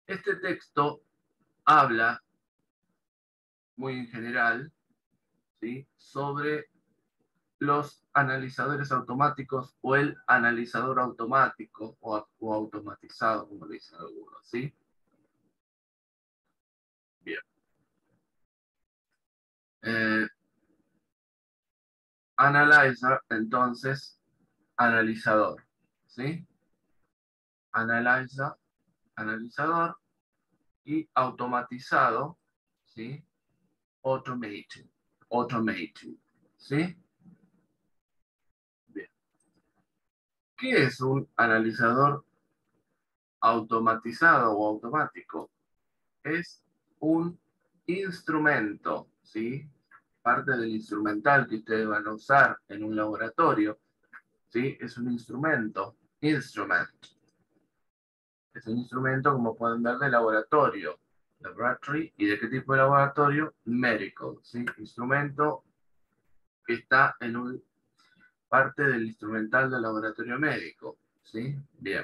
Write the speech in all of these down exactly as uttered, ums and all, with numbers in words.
Este texto habla, muy en general, ¿sí?, sobre los analizadores automáticos o el analizador automático o, o automatizado, como le dicen algunos, ¿sí? Bien. Eh, analyzer, entonces, analizador, ¿sí? Analyzer, analizador, y automatizado, ¿sí? Automated, automated, ¿sí? Bien. ¿Qué es un analizador automatizado o automático? Es un instrumento, ¿sí? Parte del instrumental que ustedes van a usar en un laboratorio, ¿sí? Es un instrumento, instrument. Es un instrumento, como pueden ver, de laboratorio, laboratory. ¿Y de qué tipo de laboratorio? Medical, ¿sí? Instrumento que está en un parte del instrumental del laboratorio médico, ¿sí? Bien.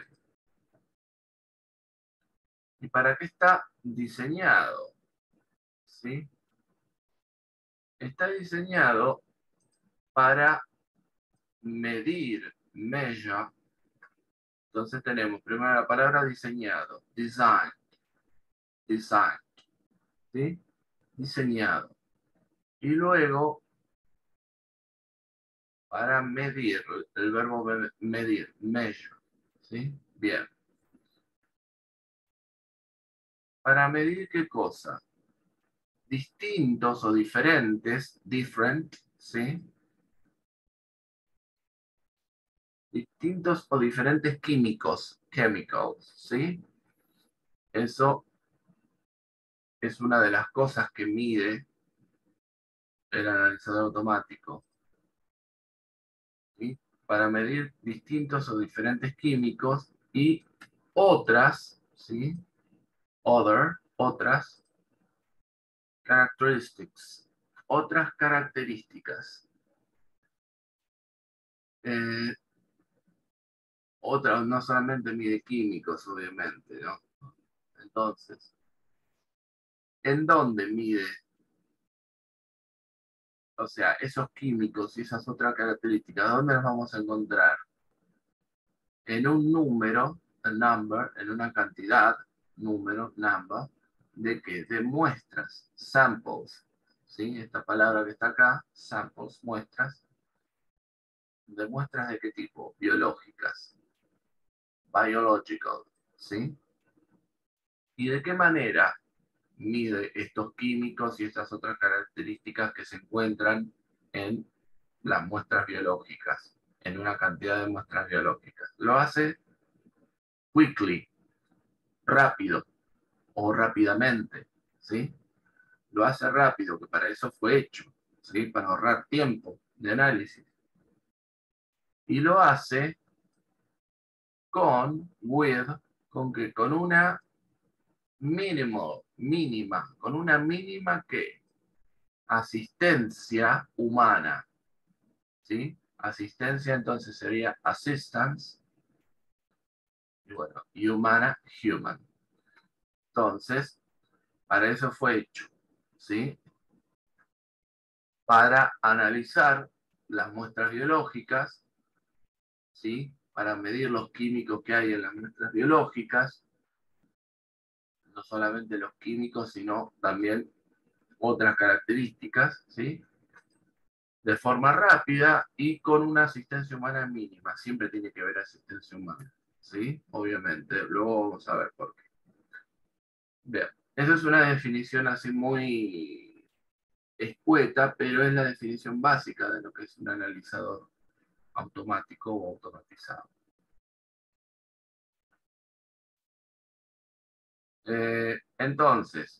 ¿Y para qué está diseñado? ¿Sí? Está diseñado para medir, measure. Entonces tenemos primero la palabra diseñado, design, design, ¿sí? Diseñado. Y luego, para medir, el verbo medir, measure, ¿sí? Bien. ¿Para medir qué cosa? Distintos o diferentes, different, ¿sí? Distintos o diferentes químicos, chemicals, ¿sí? Eso es una de las cosas que mide el analizador automático, ¿sí? Para medir distintos o diferentes químicos y otras, ¿sí? Other, otras characteristics, otras características. Eh, otras, no solamente mide químicos, obviamente, ¿no? Entonces, ¿en dónde mide? O sea, esos químicos y esas otras características, ¿dónde los vamos a encontrar? En un número, el number, en una cantidad, número, number, ¿de qué? De muestras, samples, ¿sí? Esta palabra que está acá, samples, muestras. ¿De muestras de qué tipo? Biológicas, biological, ¿sí? ¿Y de qué manera mide estos químicos y estas otras características que se encuentran en las muestras biológicas, en una cantidad de muestras biológicas? Lo hace quickly, rápido o rápidamente, ¿sí? Lo hace rápido, que para eso fue hecho, ¿sí? Para ahorrar tiempo de análisis. Y lo hace con, with, con que con una mínimo, mínima, con una mínima que asistencia humana, ¿sí? Asistencia entonces sería assistance, y bueno, y humana, human. Entonces, para eso fue hecho, ¿sí? Para analizar las muestras biológicas, ¿sí? Para medir los químicos que hay en las muestras biológicas, no solamente los químicos, sino también otras características, ¿sí? De forma rápida y con una asistencia humana mínima. Siempre tiene que haber asistencia humana, ¿sí? Obviamente. Luego vamos a ver por qué. Bien, esa es una definición así muy escueta, pero es la definición básica de lo que es un analizador automático o automatizado. Eh, entonces,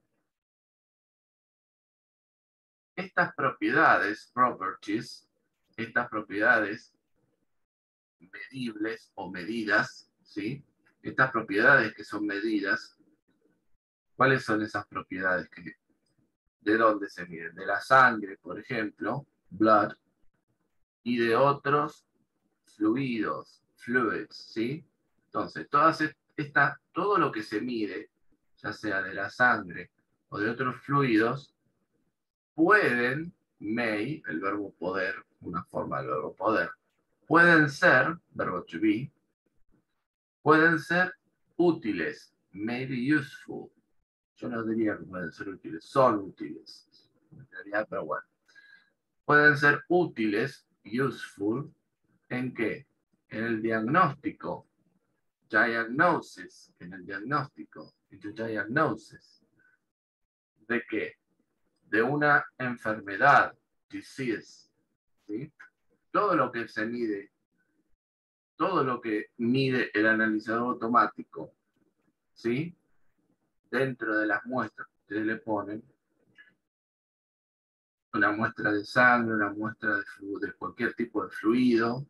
estas propiedades, properties, estas propiedades medibles o medidas, ¿sí? Estas propiedades que son medidas, ¿cuáles son esas propiedades? Que, ¿de dónde se miden? De la sangre, por ejemplo, blood, y de otros fluidos, fluids, ¿sí? Entonces, todas esta, todo lo que se mide, ya sea de la sangre o de otros fluidos, pueden, may, el verbo poder, una forma del verbo poder, pueden ser, verbo to be, pueden ser útiles, may be useful. Yo no diría que pueden ser útiles, son útiles, en realidad, pero bueno. Pueden ser útiles, useful, ¿en qué? En el diagnóstico, diagnosis, en el diagnóstico, into diagnosis. ¿De qué? De una enfermedad, disease, ¿sí? Todo lo que se mide, todo lo que mide el analizador automático, ¿sí? Dentro de las muestras que ustedes le ponen, una muestra de sangre, una muestra de, de cualquier tipo de fluido,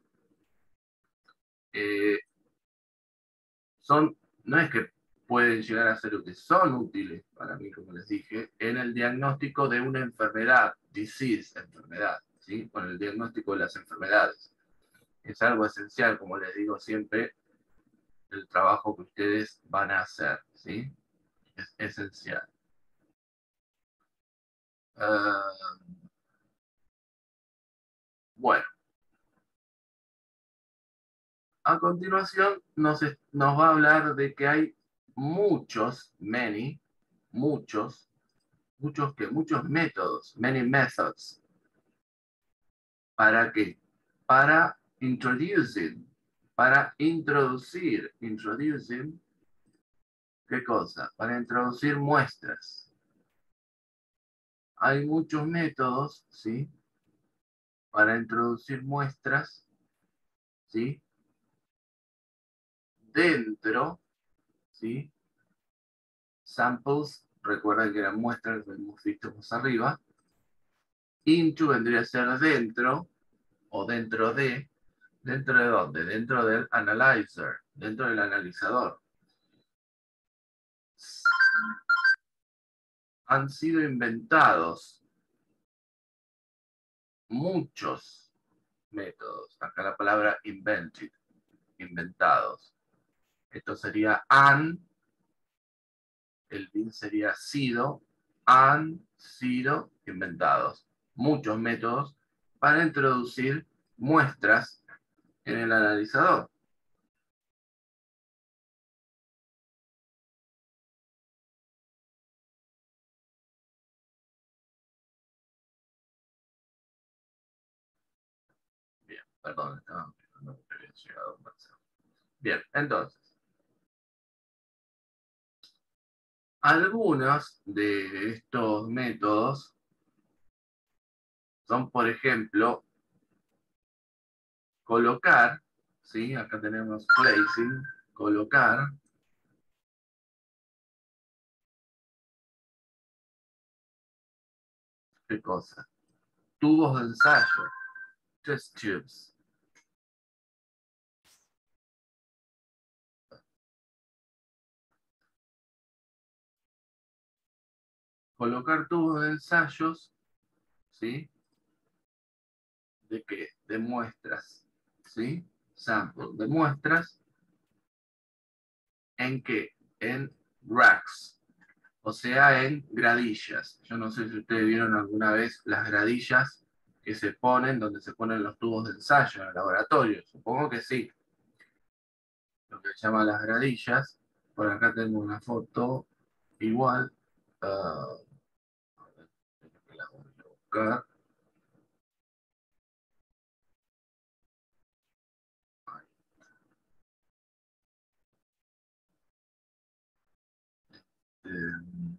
eh, son, no es que pueden llegar a ser útiles, son útiles para mí, como les dije, en el diagnóstico de una enfermedad, disease, enfermedad, ¿sí? Con el diagnóstico de las enfermedades. Es algo esencial, como les digo siempre, el trabajo que ustedes van a hacer, ¿sí? Es esencial. Uh, bueno, a continuación nos, nos va a hablar de que hay muchos, many, muchos, muchos que muchos métodos, many methods. ¿Para qué? Para introducing, para introducir, introducing, ¿qué cosa? Para introducir muestras. Hay muchos métodos, ¿sí? Para introducir muestras, ¿sí? Dentro, ¿sí? Samples, recuerden que eran muestras que hemos visto más arriba. Into vendría a ser dentro, o dentro de, ¿dentro de dónde? Dentro del analyzer, dentro del analizador. Han sido inventados muchos métodos. Acá la palabra invented, inventados. Esto sería han, el bin sería sido, han sido inventados. Muchos métodos para introducir muestras en el analizador. Bien, perdón, estaba no había llegado un mensaje. Bien, entonces, algunos de estos métodos son, por ejemplo, colocar, ¿sí? Acá tenemos placing, colocar. ¿Qué cosa? Tubos de ensayo, test tubes. Colocar tubos de ensayos, ¿sí? ¿De qué? De muestras, ¿sí? Sample, de muestras. ¿En qué? En racks, o sea, en gradillas. Yo no sé si ustedes vieron alguna vez las gradillas que se ponen, donde se ponen los tubos de ensayo en el laboratorio. Supongo que sí. Lo que se llama las gradillas. Por acá tengo una foto igual. Uh, a ver, que la voy a buscar. Eh,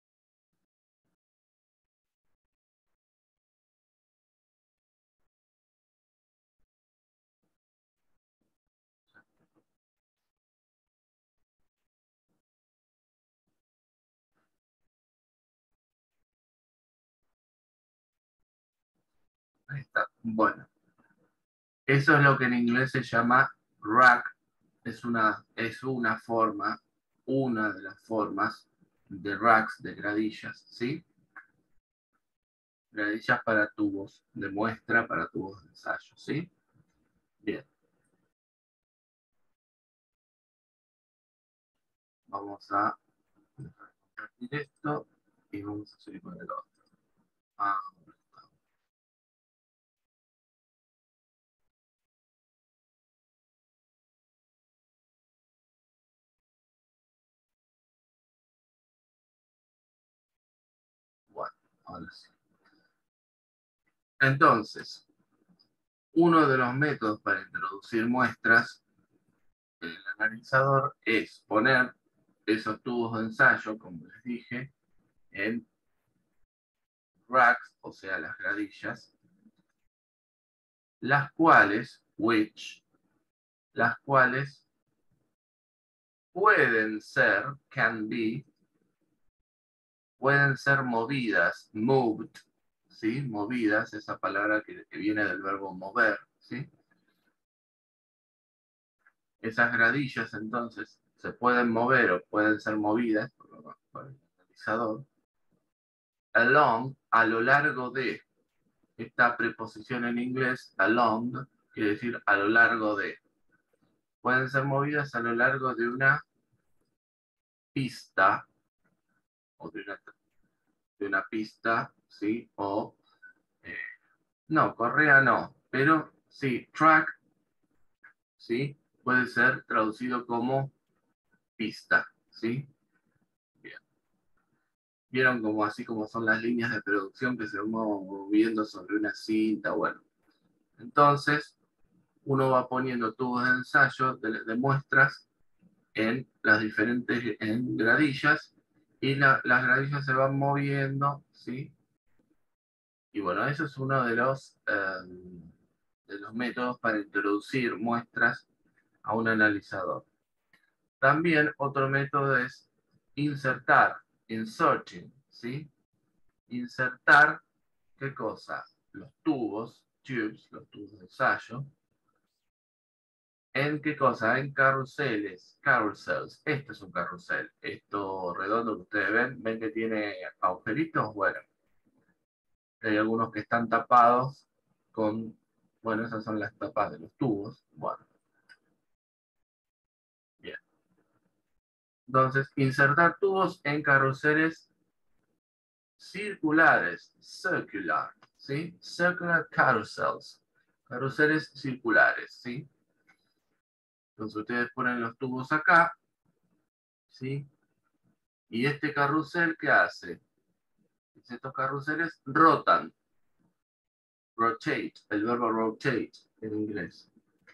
Ahí está. Bueno, eso es lo que en inglés se llama rack. Es una, es una forma, una de las formas de racks, de gradillas, ¿sí? Gradillas para tubos de muestra, para tubos de ensayo, ¿sí? Bien. vamos a compartir esto y vamos a seguir con el otro. Ah, bueno, ahora sí. Entonces, uno de los métodos para introducir muestras en el analizador es poner esos tubos de ensayo, como les dije, en racks, o sea, las gradillas, las cuales, which, las cuales pueden ser, can be, pueden ser movidas, moved, ¿sí? Movidas, esa palabra que, que viene del verbo mover, ¿sí? Esas gradillas, entonces, se pueden mover o pueden ser movidas por, por el analizador, along, a lo largo de, esta preposición en inglés, along, quiere decir a lo largo de. Pueden ser movidas a lo largo de una pista, o de una, de una pista, ¿sí? O, eh, no, correa no, pero sí, track, ¿sí? Puede ser traducido como pista, ¿sí? Bien. Vieron como así como son las líneas de producción que se van moviendo sobre una cinta, bueno. Entonces, uno va poniendo tubos de ensayo, de, de muestras, en las diferentes en gradillas, y la, las gradillas se van moviendo, ¿sí? Y bueno, eso es uno de los, eh, de los métodos para introducir muestras a un analizador. También otro método es insertar, inserting, ¿sí? Insertar, ¿qué cosa? Los tubos, tubes, los tubos de ensayo. ¿En qué cosa? En carruseles, carousels. Este es un carrusel. Esto redondo que ustedes ven, ven que tiene agujeritos. Bueno, hay algunos que están tapados con, bueno, esas son las tapas de los tubos. Bueno, bien. Entonces, insertar tubos en carruseles circulares, circular, ¿sí? Circular carousels, carruseles circulares, ¿sí? Entonces ustedes ponen los tubos acá, ¿sí? Y este carrusel, ¿qué hace? Estos carruseles rotan, rotate, el verbo rotate en inglés.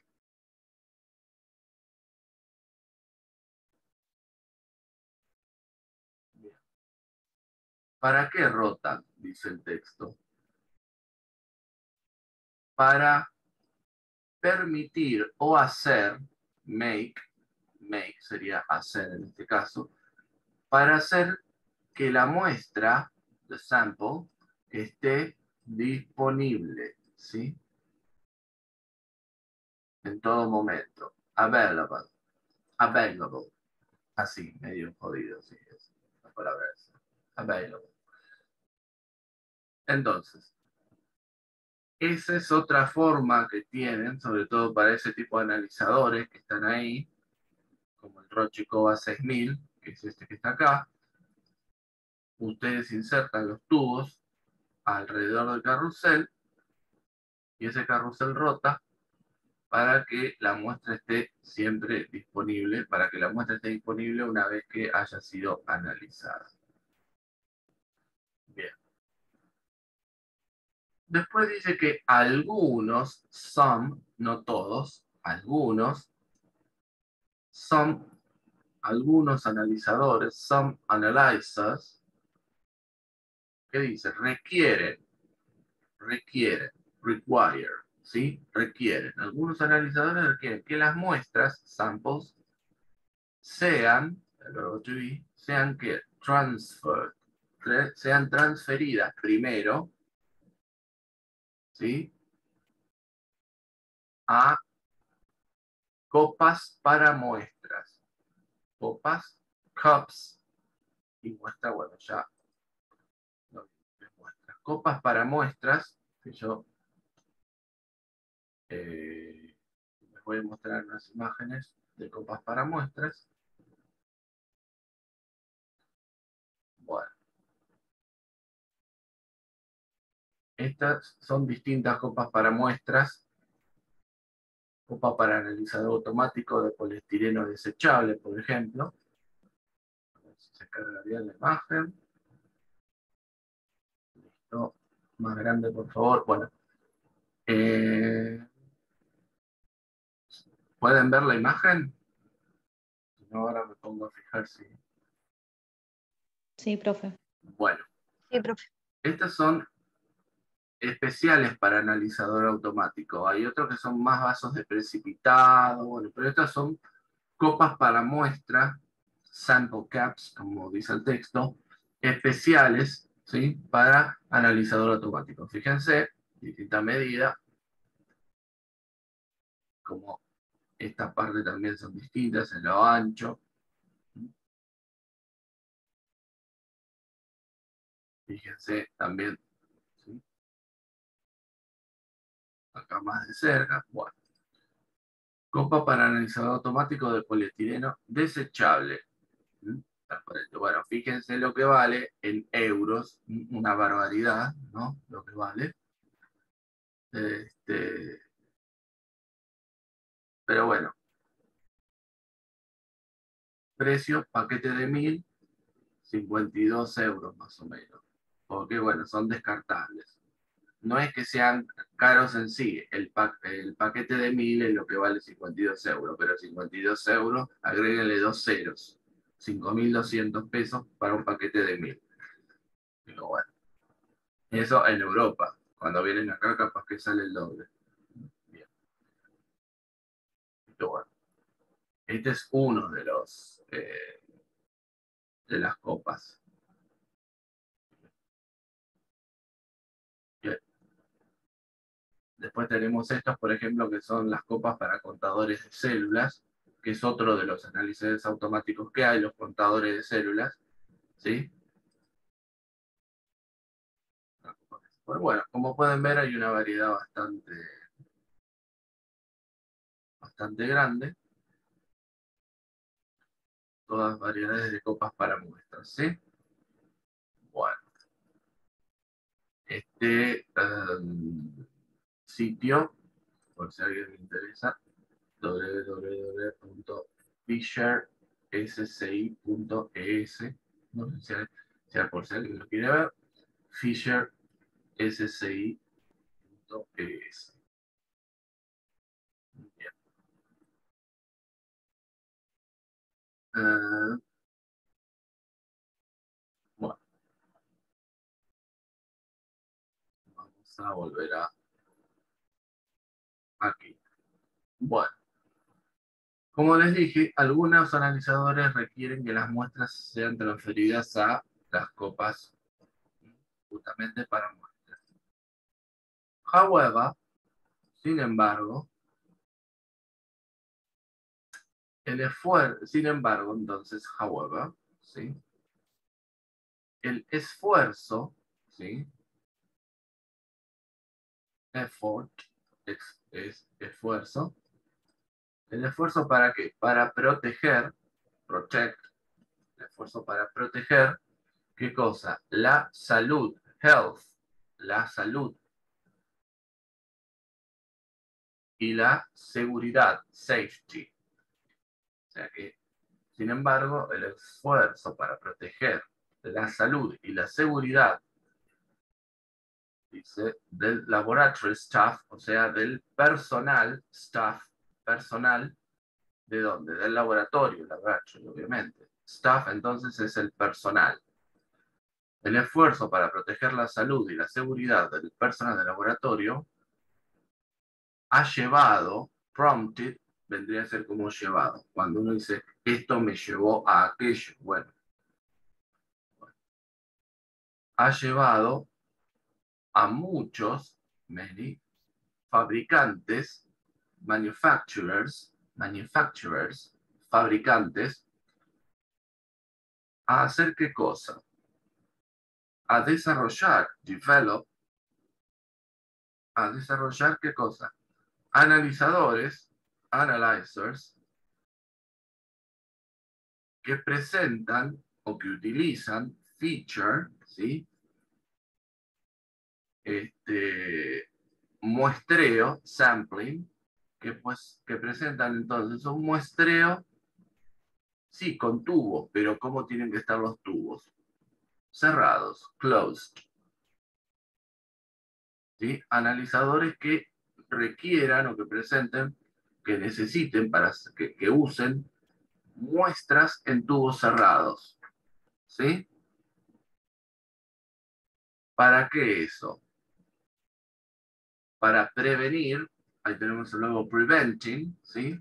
Bien. ¿Para qué rotan? Dice el texto. Para permitir o hacer, make, make sería hacer en este caso, para hacer que la muestra, the sample, esté disponible, ¿sí? En todo momento. Available. Available. Así, medio jodido, sí, es la palabra esa. Available. Entonces, esa es otra forma que tienen, sobre todo para ese tipo de analizadores que están ahí, como el Roche Cova seis mil, que es este que está acá. Ustedes insertan los tubos alrededor del carrusel y ese carrusel rota para que la muestra esté siempre disponible, para que la muestra esté disponible una vez que haya sido analizada. Bien. Después dice que algunos, some, no todos, algunos, some, algunos analizadores, some analyzers, ¿qué dice? Requieren, requieren, require, ¿sí? Requieren. Algunos analizadores requieren que las muestras, samples, sean, el verbo to be, sean que transferred, sean transferidas primero, ¿sí? A copas para muestras. Copas, cups, y muestra, bueno, ya no, muestras. Copas para muestras, que yo eh, les voy a mostrar unas imágenes de copas para muestras. Bueno. Estas son distintas copas para muestras. Copa para analizador automático de poliestireno desechable, por ejemplo. A ver si se carga bien la imagen. Listo. Más grande, por favor. Bueno. Eh, ¿Pueden ver la imagen? Si no, ahora me pongo a fijar si... Sí, profe. Bueno. Sí, profe. Estas son especiales para analizador automático. Hay otros que son más vasos de precipitado, bueno, pero estas son copas para muestra, sample caps, como dice el texto, especiales, ¿sí? Para analizador automático. Fíjense, distinta medida, como esta parte también son distintas en lo ancho. Fíjense también, ¿sí? Acá más de cerca, bueno. Copa para analizador automático de polietileno desechable. Bueno, fíjense lo que vale en euros, una barbaridad, ¿no? Lo que vale. Este, pero bueno. Precio, paquete de mil, cincuenta y dos euros más o menos. Porque bueno, son descartables. No es que sean caros en sí, el, pa el paquete de mil es lo que vale cincuenta y dos euros, pero cincuenta y dos euros, agréguenle dos ceros. cinco mil doscientos pesos para un paquete de mil. Pero bueno. Eso en Europa. Cuando vienen acá, capaz que sale el doble. Bien. Pero bueno. Este es uno de los eh, de las copas. Bien. Después tenemos estas, por ejemplo, que son las copas para contadores de células, que es otro de los análisis automáticos que hay, los contadores de células. ¿Sí? Pues bueno, como pueden ver, hay una variedad bastante, bastante grande. Todas variedades de copas para muestras, ¿sí? Bueno. Este um, sitio, por si a alguien le interesa, w w w punto fisher s c i punto e s. No sé si sea por si alguien lo quiere ver, fisher s c i punto e s. Bien. Uh, bueno. Vamos a volver a aquí. Bueno. Como les dije, algunos analizadores requieren que las muestras sean transferidas a las copas justamente para muestras. However, sin embargo, el esfuerzo, sin embargo, entonces, however, ¿sí? El esfuerzo, ¿sí? Effort es, es esfuerzo. ¿El esfuerzo para qué? Para proteger, protect, el esfuerzo para proteger, ¿qué cosa? La salud, health, la salud. Y la seguridad, safety. O sea que, sin embargo, el esfuerzo para proteger la salud y la seguridad, dice, del laboratory staff, o sea, del personal, staff, personal, ¿de dónde? Del laboratorio, laboratory, obviamente. Staff, entonces, es el personal. El esfuerzo para proteger la salud y la seguridad del personal del laboratorio ha llevado, prompted, vendría a ser como llevado. Cuando uno dice, esto me llevó a aquello, bueno. bueno ha llevado a muchos, many, fabricantes, manufacturers, manufacturers, fabricantes, a hacer qué cosa? A desarrollar, develop, a desarrollar qué cosa? Analizadores, analyzers, que presentan o que utilizan feature, ¿sí? Este, muestreo, sampling, que, pues, que presentan entonces un muestreo, sí, con tubos, pero ¿cómo tienen que estar los tubos? Cerrados, closed. ¿Sí? Analizadores que requieran o que presenten, que necesiten, para que, que usen muestras en tubos cerrados. ¿Sí? ¿Para qué eso? Para prevenir, ahí tenemos luego preventing, ¿sí?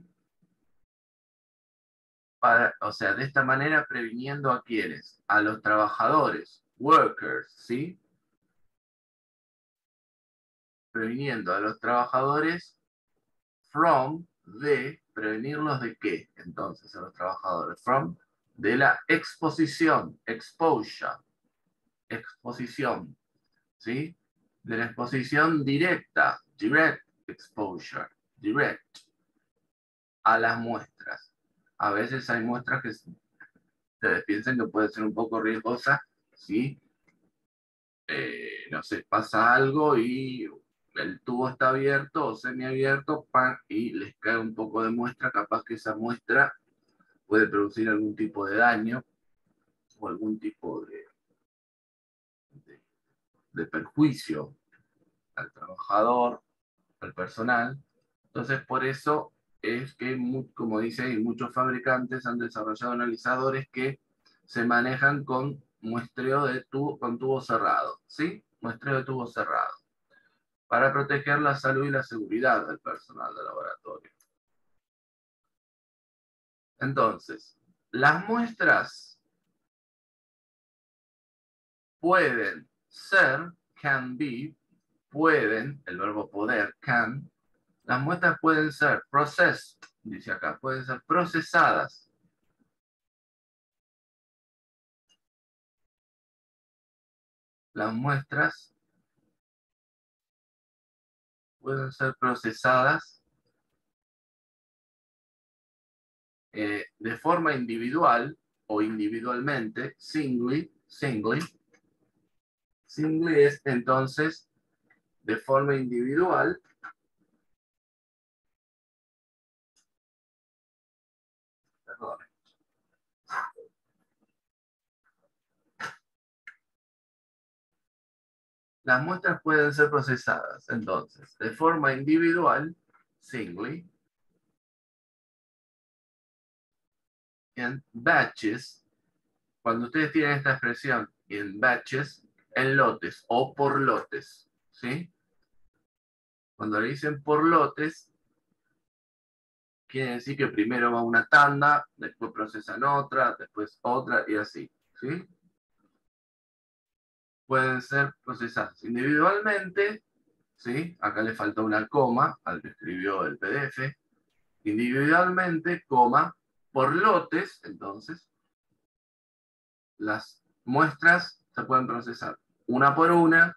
Para, o sea, de esta manera previniendo a quienes, a los trabajadores, workers, ¿sí? Previniendo a los trabajadores from, de, prevenirlos de qué, entonces, a los trabajadores, from, de la exposición, exposure, exposición, ¿sí? De la exposición directa, direct exposure, direct, a las muestras. A veces hay muestras que ustedes piensan que puede ser un poco riesgosa, ¿sí? Eh, no sé, pasa algo y el tubo está abierto o semiabierto, pan, y les cae un poco de muestra, capaz que esa muestra puede producir algún tipo de daño o algún tipo de, de, de perjuicio al trabajador, al personal. Entonces, por eso es que, como dice, muchos fabricantes han desarrollado analizadores que se manejan con muestreo de tubo, con tubo cerrado, ¿sí? Muestreo de tubo cerrado, para proteger la salud y la seguridad del personal del laboratorio. Entonces, las muestras pueden ser, can be, pueden, el verbo poder, can, las muestras pueden ser processed, dice acá, pueden ser procesadas. Las muestras pueden ser procesadas eh, de forma individual o individualmente, singly, singly. Singly es entonces de forma individual. Perdón. Las muestras pueden ser procesadas entonces de forma individual, singly, en batches. Cuando ustedes tienen esta expresión en batches, en lotes o por lotes, ¿sí? Cuando le dicen por lotes, quiere decir que primero va una tanda, después procesan otra, después otra y así, ¿sí? Pueden ser procesadas individualmente, ¿sí? Acá le falta una coma al que escribió el P D F. Individualmente, coma, por lotes, entonces, las muestras se pueden procesar una por una,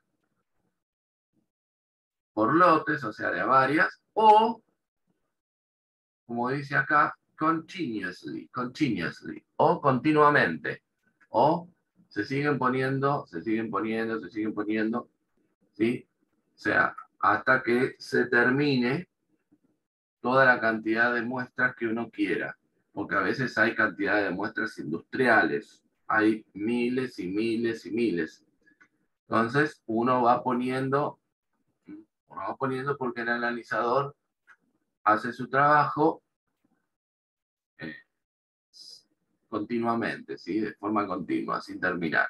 por lotes, o sea, de a varias, o, como dice acá, continuously, continuously, o continuamente, o se siguen poniendo, se siguen poniendo, se siguen poniendo, ¿sí? O sea, hasta que se termine toda la cantidad de muestras que uno quiera, porque a veces hay cantidad de muestras industriales, hay miles y miles y miles. Entonces, uno va poniendo, uno va poniendo porque el analizador hace su trabajo eh, continuamente, ¿sí? De forma continua, sin terminar.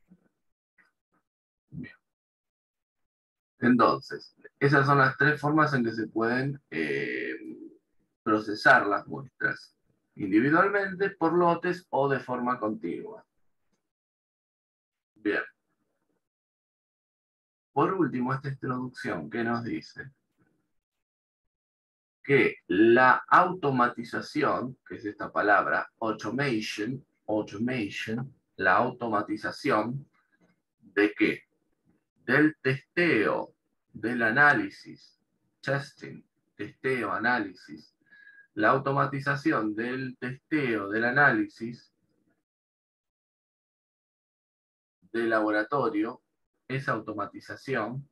Bien. Entonces, esas son las tres formas en que se pueden eh, procesar las muestras, individualmente, por lotes o de forma continua. Bien. Por último, esta introducción que nos dice que la automatización, que es esta palabra, automation, automation, la automatización, ¿de qué? Del testeo, del análisis, testing, testeo, análisis, la automatización del testeo, del análisis, de laboratorio, esa automatización,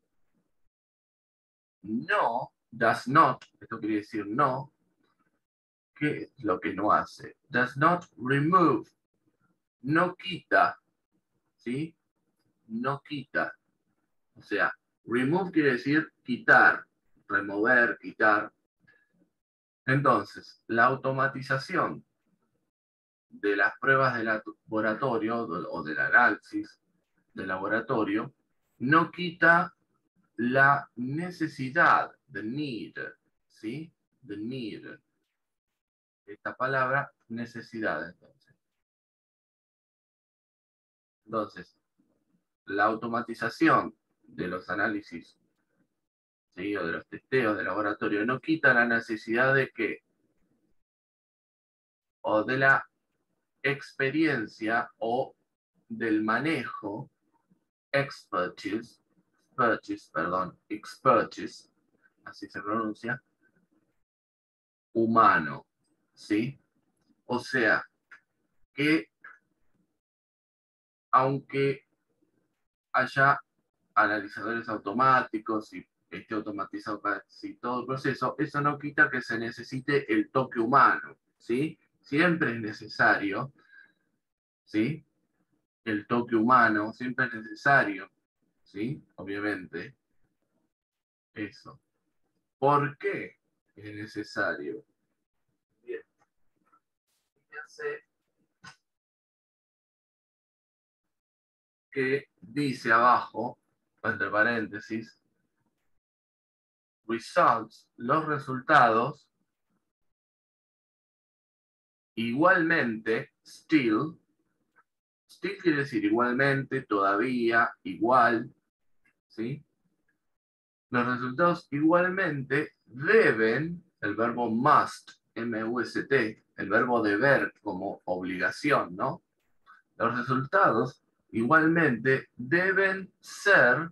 no, does not, esto quiere decir no, ¿qué es lo que no hace? Does not remove, no quita, ¿sí? No quita. O sea, remove quiere decir quitar, remover, quitar. Entonces, la automatización de las pruebas de laboratorio o del análisis de laboratorio no quita la necesidad, the need, ¿sí? The need. Esta palabra, necesidad, entonces. Entonces, la automatización de los análisis, ¿sí? O de los testeos de laboratorio no quita la necesidad de que, o de la experiencia o del manejo, expertise, expertise, perdón, expertise, así se pronuncia, humano, ¿sí? O sea, que aunque haya analizadores automáticos y esté automatizado casi todo el proceso, eso no quita que se necesite el toque humano, ¿sí? Siempre es necesario, ¿sí? El toque humano, siempre es necesario, ¿sí? Obviamente, eso. ¿Por qué es necesario? Bien, fíjense que dice abajo, entre paréntesis, results, los resultados, igualmente, still, still quiere decir igualmente, todavía, igual, ¿sí? Los resultados igualmente deben, el verbo must, M U S T, el verbo deber como obligación, ¿no? Los resultados igualmente deben ser,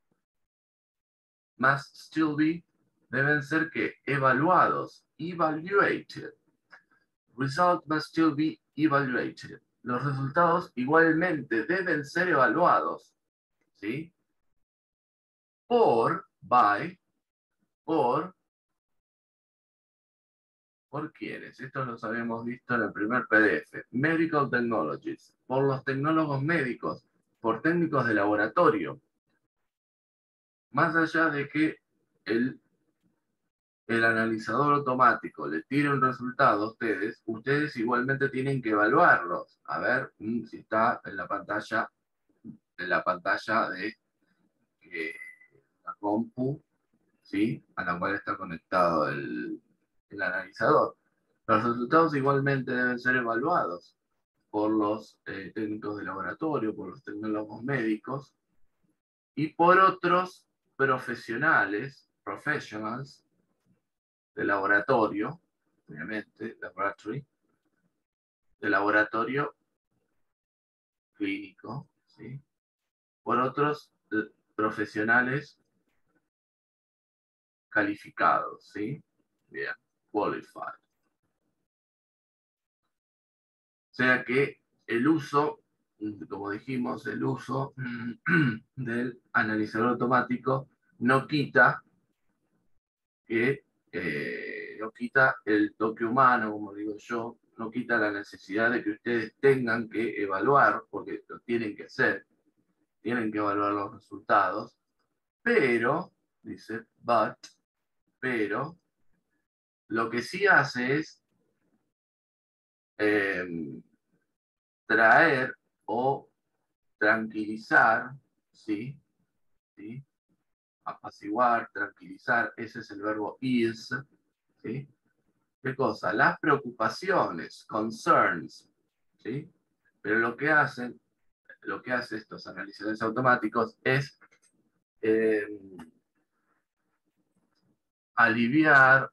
must still be, deben ser que evaluados, evaluated. Result must still be evaluated. Los resultados igualmente deben ser evaluados, ¿sí? Por, by, por, ¿por quiénes? Esto los habíamos visto en el primer P D F. Medical Technologies, por los tecnólogos médicos, por técnicos de laboratorio. Más allá de que el, el analizador automático le tire un resultado a ustedes, ustedes igualmente tienen que evaluarlos. A ver mm, si está en la pantalla, en la pantalla de eh, la compu, ¿sí? A la cual está conectado el, el analizador. Los resultados igualmente deben ser evaluados por los eh, técnicos de laboratorio, por los tecnólogos médicos y por otros profesionales, professionals de laboratorio, obviamente, laboratory, de laboratorio clínico, ¿sí? Por otros eh, profesionales calificados, ¿sí? Bien, qualified. O sea que el uso, como dijimos, el uso del analizador automático no quita que eh, no quita el toque humano, como digo yo, no quita la necesidad de que ustedes tengan que evaluar, porque lo tienen que hacer, tienen que evaluar los resultados, pero, dice, but, pero, lo que sí hace es eh, traer o tranquilizar, ¿sí? ¿Sí? Apaciguar, tranquilizar, ese es el verbo is, ¿sí? ¿Qué cosa? Las preocupaciones, concerns, ¿sí? Pero lo que hacen, lo que hacen estos analizadores automáticos es eh, aliviar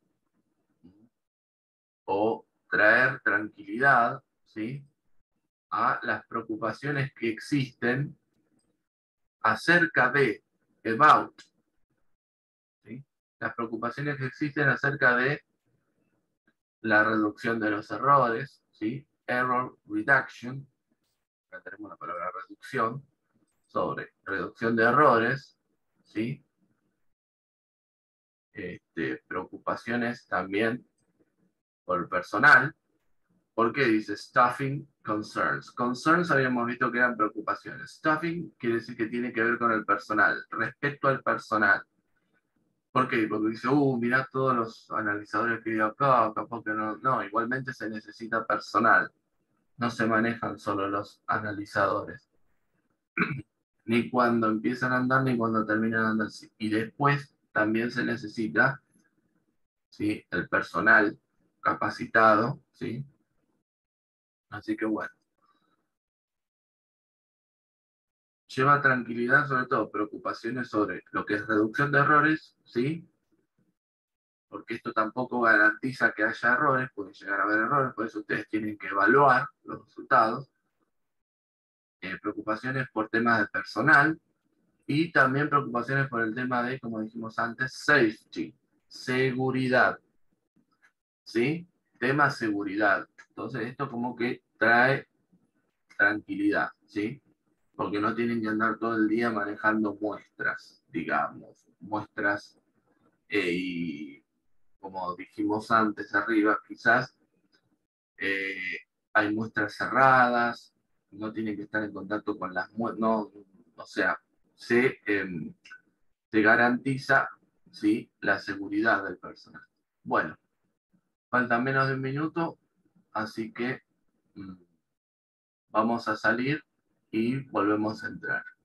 o traer tranquilidad, ¿sí? A las preocupaciones que existen acerca de, about, ¿sí? Las preocupaciones que existen acerca de la reducción de los errores, ¿sí? Error reduction, acá tenemos la palabra reducción, sobre reducción de errores, ¿sí? Este, preocupaciones también por el personal. ¿Por qué dice staffing concerns? Concerns habíamos visto que eran preocupaciones. Staffing quiere decir que tiene que ver con el personal, respecto al personal. ¿Por qué? Porque dice, uh, mirá todos los analizadores que hay acá, capaz que no. No, igualmente se necesita personal. No se manejan solo los analizadores. Ni cuando empiezan a andar, ni cuando terminan de andar. Y después también se necesita, ¿sí?, el personal capacitado, ¿sí? Así que bueno. Lleva tranquilidad, sobre todo preocupaciones sobre lo que es reducción de errores, ¿sí? Porque esto tampoco garantiza que haya errores, puede llegar a haber errores, por eso ustedes tienen que evaluar los resultados. Eh, preocupaciones por temas de personal y también preocupaciones por el tema de, como dijimos antes, safety, seguridad, ¿sí? Tema seguridad. Entonces esto como que trae tranquilidad, ¿sí? Porque no tienen que andar todo el día manejando muestras, digamos, muestras, eh, y como dijimos antes arriba, quizás eh, hay muestras cerradas, no tienen que estar en contacto con las muestras, no, o sea, se, eh, se garantiza, ¿sí?, la seguridad del personal. Bueno, falta menos de un minuto, así que mm, vamos a salir y volvemos a entrar.